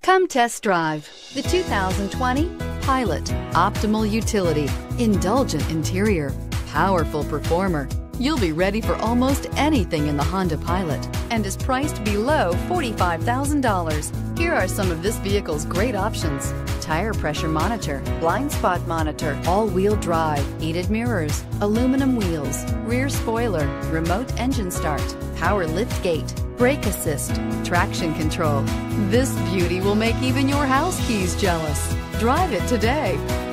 Come test drive the 2020 Pilot. Optimal utility, indulgent interior, powerful performer. You'll be ready for almost anything in the Honda Pilot and is priced below $45,000. Here are some of this vehicle's great options: tire pressure monitor, blind spot monitor, all-wheel drive, heated mirrors, aluminum wheels, rear spoiler, remote engine start, power lift gate, brake assist, traction control. This beauty will make even your house keys jealous. Drive it today.